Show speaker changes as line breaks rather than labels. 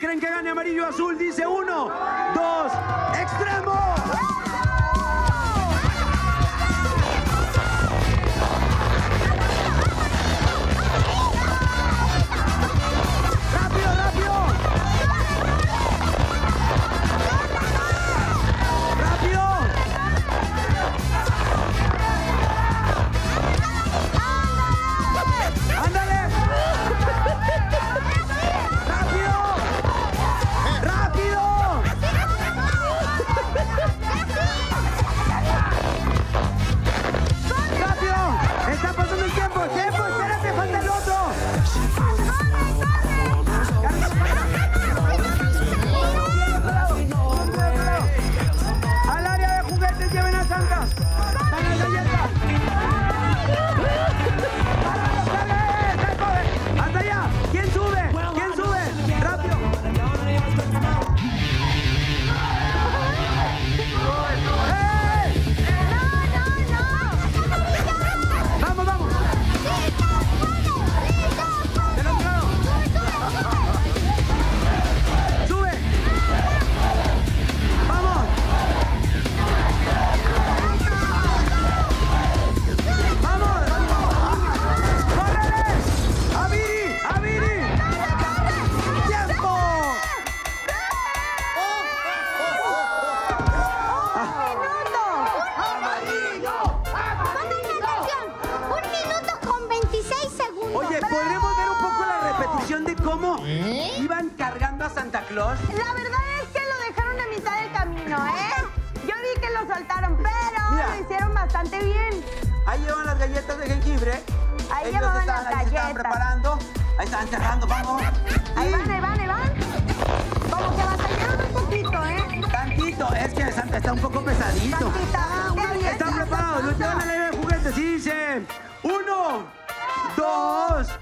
creen que gane amarillo o azul? Dice 1, 2, ¡extremo! ¿Cómo iban cargando a Santa Claus?
La verdad es que lo dejaron a mitad del camino, ¿eh? Yo vi que lo soltaron, pero mira, lo hicieron bastante bien.
Ahí llevan las galletas de jengibre.
Ahí llevaban las galletas.
Ahí se estaban preparando. Ahí estaban cerrando, vamos.
Ahí van, ahí van, ahí van. Como que batallaron un poquito, ¿eh?
Tantito, es que Santa está un poco pesadito. Están preparados, los llevan al aire de juguetes y dicen 1, 2,